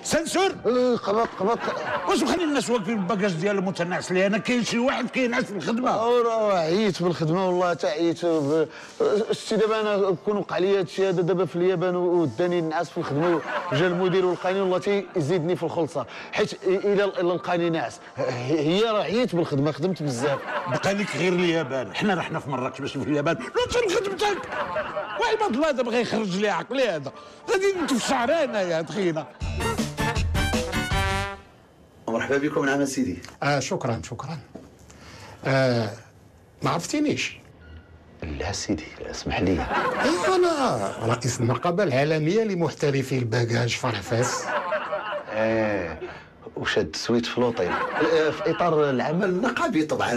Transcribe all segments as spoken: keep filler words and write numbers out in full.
سنسور. قبط قبط. واش مخلي الناس واقفين بالباكاج ديال المتنعس لي انا؟ كاين شي واحد كينعس في الخدمه. راه عييت بالخدمه والله حتى عييت. شتي دابا انا كون وقع لي هذا الشيء هذا دابا في اليابان وداني نعس في الخدمه وجا المدير ولقاني والله تيزيدني في الخلصه حيت الا لقاني ناعس. هي راه عييت بالخدمه خدمت بزاف. بقى لك غير اليابان، حنا رحنا في مراكش ماشي في اليابان. لا خدمتك وعباد الله هذا بغى يخرج لي عقلي هذا غادي نتفشع علينا يا تخينا. مرحبا بكم نعم سيدي. آه شكرا شكرا. آه ما عرفتينيش؟ لا سيدي اسمح لي. ايوا انا رئيس النقابه العالميه لمحترفي الباكاج فرفاس. اه وشاد سويت في لوطيل في اطار العمل النقابي طبعا.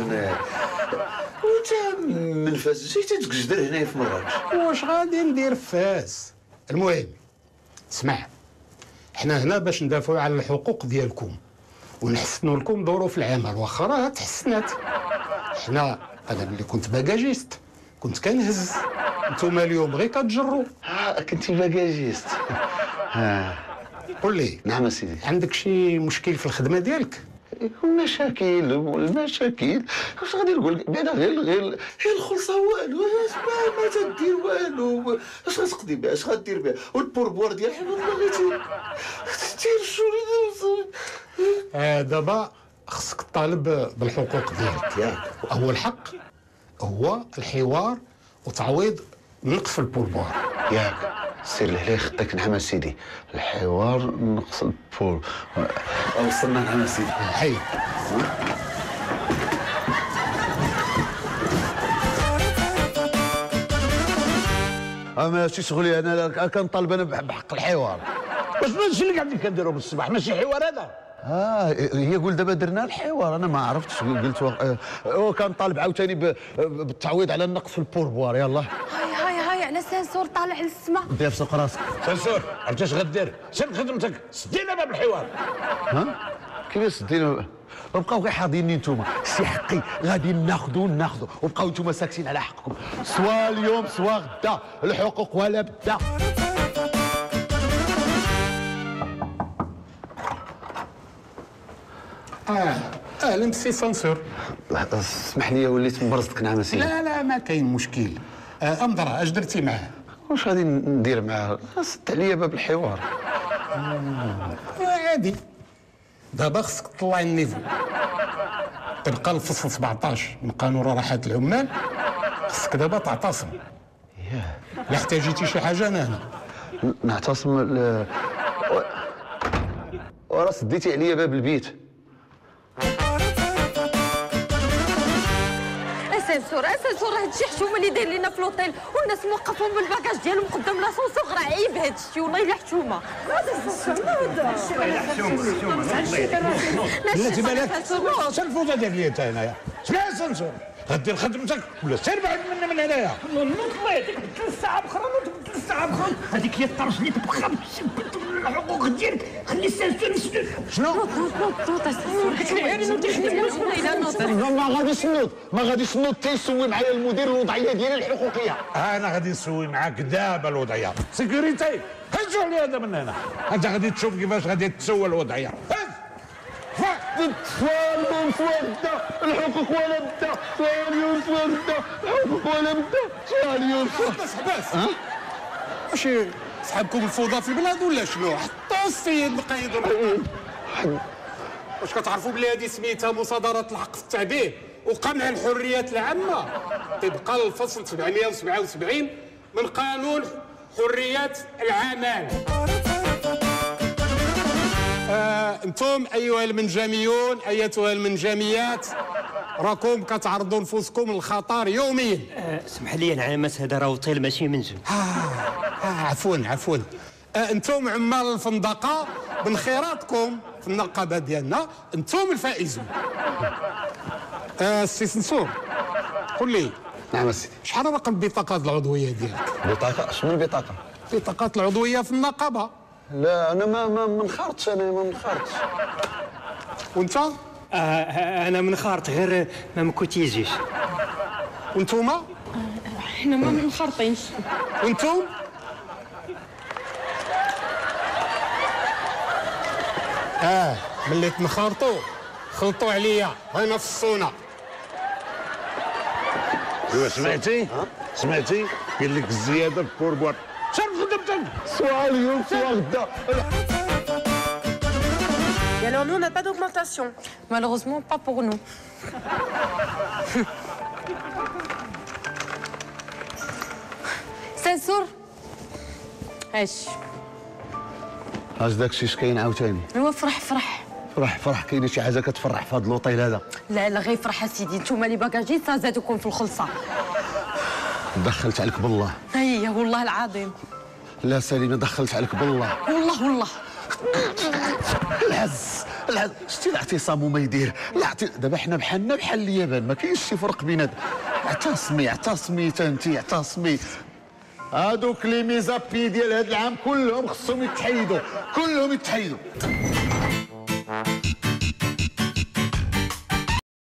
وانت من فاس جيت تقجدر هنا في مراكش. واش غادي ندير في فاس؟ المهم اسمع، حنا هنا باش ندافعوا على الحقوق ديالكم ونحسنوا لكم ظروف العمل، واخا راه تحسنات. حنا انا ملي كنت باكاجيست كنت كنهز، نتوما اليوم غير كتجروا. اه كنتي باكاجيست. ها قول لي. نعم سيدي. عندك شي مشكل في الخدمه ديالك؟ المشاكل المشاكل واش غادي نقول لك بعدا غير غير غير الخلصه والو ما تدير والو. اش غتقضي بها اش غدير بها والبوربوار ديال حنا والله غير تير الشوري. آه دابا خصك تطالب بالحقوق ديالك ياك. اول حق هو الحوار وتعويض نقص البوربوار ياك. سير لهلا خدك نعم سيدي. الحوار نقص البور. وصلنا نعم سيدي. حي ماشي شغلي انا كنطالب انا بحق الحوار. واش ماشي اللي قاعدين كنديروا بالصباح ماشي حوار هذا؟ اه هي قول دابا درنا الحوار انا ما عرفتش قلت و... كنطالب عاوتاني ب... بالتعويض على النقص في البوربوار. يلاه هاي هاي هاي على سنسور طالع للسما. دير في سوق راسك. سنسور عرفتي اش غدير؟ سير خدمتك سدينا باب الحوار. ها كيفاش سدينا؟ وبقاو غير حاضيني نتوما سي حقي غادي ناخذوا ناخذوا وبقاو نتوما ساكتين على حقكم سوا اليوم سوا غدا. الحقوق ولا بدا. اه اهلا بسي سانسور. اسمح لي وليت مبرزتك نعم سيدي. لا لا ما كاين مشكل. آه انظر اش درتي معاه؟ واش غادي ندير معاه؟ سد عليا باب الحوار. آه عادي. دابا خصك تطلع النيفو طبقا للفصل سبعطاش من قانون راحة العمال. خصك دابا تعتصم. ياه لا احتاجيتي شي حاجه انا هنا. نعتصم ل... وراه سديتي عليا باب البيت. اسانسور اسانسور هادشي حشومه اللي داير لينا في لوطيل والناس موقفهم بالباكاج ديالهم قدام لاسونسور. راه عيب هادشي والله الا حشومه. بلاتي بالك شنو الفوضى ديال لي انت هنايا؟ اسمع يا سنسور غدير خدمتك ولا سير بعد منا من هنايا. نوض الله يعطيك ثلاث ساعات اخرى نوض ثلاث ساعات اخرى. هذيك هي الطرش اللي تبقى تثبت الحقوق ديالك. خلي السنسور يسدد. شنو؟ نوض نوض نوض اسانسور. قلت لي غير نوض نوض. ما غاديش نوض ما غاديش نوض تيسوي معايا المدير الوضعيه ديالي الحقوقيه. انا غادي نسوي معاك دابا الوضعيه. سيكوريتي هزوا لي هذا من هنا. انت غادي تشوف كيفاش غادي تسوى الوضعيه. هز سوا اليوم سوا غدا. الحقوق ولا بدا. سوا اليوم سوا غدا. الحقوق ولا بدا. سوا اليوم سوا. بس بس ها واش صحابكم الفوضى في البلاد ولا شنو؟ حتى السيد بقى يضرب. واش كتعرفوا بلي هذه سميتها مصادرة الحق في التعبير وقمع الحريات العامة طبقا للفصل سبعمائة وسبعة وسبعين من قانون حريات العمل. آه، انتم ايها المنجميون ايتها المنجميات راكم كتعرضوا نفوسكم للخطر يوميا. أه سمح لي نعامس هذا راه اوتيل ماشي منزل. آه, اه عفوا عفوا. آه انتم عمال الفندقه من خيراتكم في النقابه ديالنا انتم الفائزون. آه السي سنسور قول لي. نعم سيدي. شحال رقم البطاقات العضويه ديالك؟ بطاقه شنو البطاقه؟ البطاقات العضويه في النقابه. لا انا ما ما منخرطش انا ما منخرطش. وانت؟ آه انا من خارط غير ما مكوتيزيش. وانتوما؟ حنا ما منخرطينش. وانتم؟ اه ملي تنخرطوا خلطوا عليا بغينا فصونا. ايوا سمعتي سمعتي قال لك الزياده بكوربوار صرف خدمتك. سواء اليوم سواء غدا. Et alors nous, on n'a pas d'augmentation. Malheureusement, pas pour nous. سنسور ايش؟ اش داكشي اش كاين عاوتاني؟ ايوا فرح فرح. فرح فرح كاينه شي حاجه كتفرح في هذا اللوطيل هذا؟ لا لا غير فرح اسيدي، نتوما لي باكاجيستا زادوكم في الخلصه. دخلت عليك بالله. هي والله العظيم. لا سليمه دخلت عليك بالله. والله والله. العز العز شتي الاعتصام وما يدير. دابا حنا بحالنا بحال اليابان، ما كاينش شي فرق بينات. اعتصمي اعتصمي تانتي اعتصمي. هادوك لي ميزابي ديال هاد العام كلهم خصهم يتحيدوا، كلهم يتحيدوا.